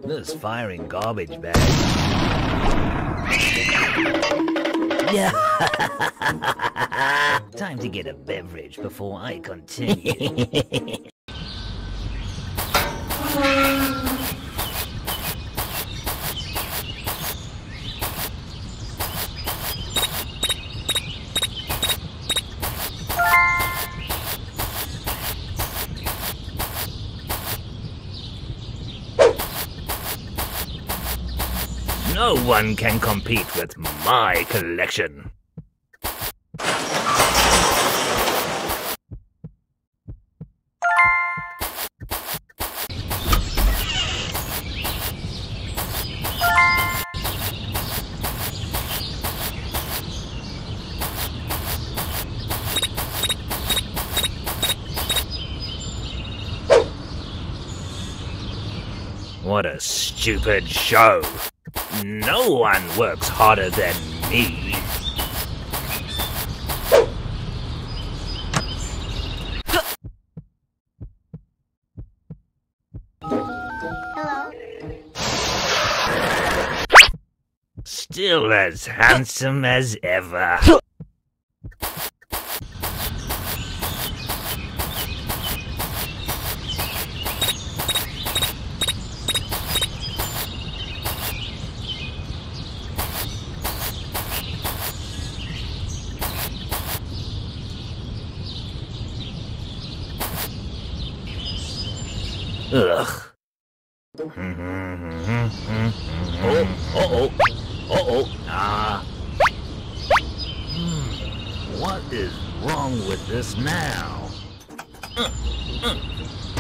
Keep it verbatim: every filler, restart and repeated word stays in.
This firing garbage bag. Yeah. Time to get a beverage before I continue. No one can compete with my collection. What a stupid show. No one works harder than me. Hello? Still as handsome as ever. Ugh. Oh, uh-oh. Uh-oh. Ah. Hmm. What is wrong with this now? Uh, uh.